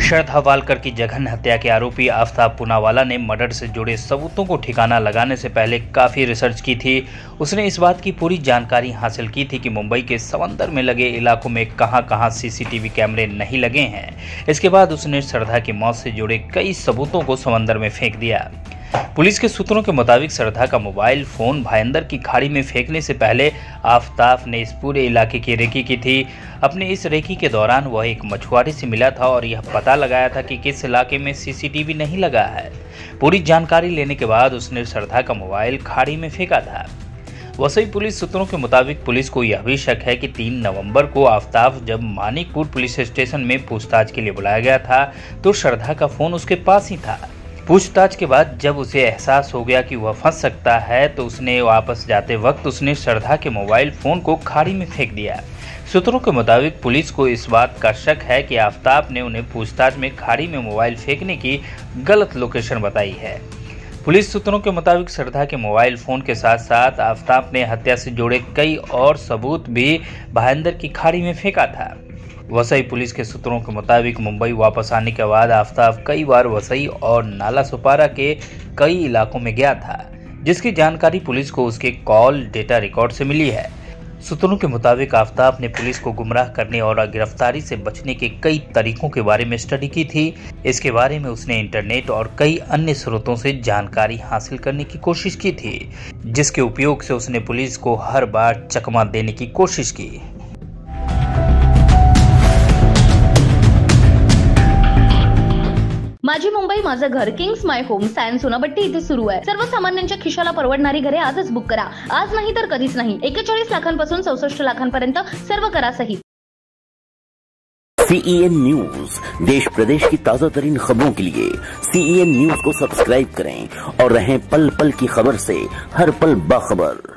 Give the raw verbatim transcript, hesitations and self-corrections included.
श्रद्धा Walker की जघन्य हत्या के आरोपी आफ्ताब पूनावाला ने मर्डर से जुड़े सबूतों को ठिकाना लगाने से पहले काफ़ी रिसर्च की थी। उसने इस बात की पूरी जानकारी हासिल की थी कि मुंबई के समंदर में लगे इलाकों में कहां कहां सीसीटीवी कैमरे नहीं लगे हैं। इसके बाद उसने श्रद्धा की मौत से जुड़े कई सबूतों को समंदर में फेंक दिया। पुलिस के सूत्रों के मुताबिक श्रद्धा का मोबाइल फोन भाईंदर की खाड़ी में फेंकने से पहले आफ्ताब ने इस पूरे इलाके की रेकी की थी। अपने इस रेकी के दौरान वह एक मछुआरे से मिला था और यह पता लगाया था कि किस इलाके में सीसीटीवी नहीं लगा है। पूरी जानकारी लेने के बाद उसने श्रद्धा का मोबाइल खाड़ी में फेंका था। वसई पुलिस सूत्रों के मुताबिक पुलिस को यह भी शक है कि तीन नवंबर को आफ्ताब जब मानिकपुर पुलिस स्टेशन में पूछताछ के लिए बुलाया गया था तो श्रद्धा का फोन उसके पास ही था। पूछताछ के बाद जब उसे एहसास हो गया कि वह फंस सकता है तो उसने वापस जाते वक्त उसने श्रद्धा के मोबाइल फोन को खाड़ी में फेंक दिया। सूत्रों के मुताबिक पुलिस को इस बात का शक है कि आफ्ताब ने उन्हें पूछताछ में खाड़ी में मोबाइल फेंकने की गलत लोकेशन बताई है। पुलिस सूत्रों के मुताबिक श्रद्धा के मोबाइल फोन के साथ साथ आफ्ताब ने हत्या से जुड़े कई और सबूत भी भाईंदर की खाड़ी में फेंका था। वसई पुलिस के सूत्रों के मुताबिक मुंबई वापस आने के बाद आफ्ताब कई बार वसई और नाला सुपारा के कई इलाकों में गया था, जिसकी जानकारी पुलिस को उसके कॉल डेटा रिकॉर्ड से मिली है। सूत्रों के मुताबिक आफ्ताब ने पुलिस को गुमराह करने और गिरफ्तारी से बचने के कई तरीकों के बारे में स्टडी की थी। इसके बारे में उसने इंटरनेट और कई अन्य स्रोतों से जानकारी हासिल करने की कोशिश की थी, जिसके उपयोग से उसने पुलिस को हर बार चकमा देने की कोशिश की। माझी मुंबई माझं घर किंग्स माय होम सायन्स सोनापट्टी इथे सुरू आहे। सर्वसामान्यांच्या खिशाला परवडणारी घरे आजच बुक करा। आज नाही तर कधीच नाही। एक्केचाळीस लाखांपासून चौसष्ट लाखांपर्यंत सर्व करा सहित। सीईएन न्यूज देश प्रदेश की ताजा तरीन खबरों के लिए सीईएन न्यूज को सब्सक्राइब करें और रहें पल पल की खबर से हर पल बाखबर।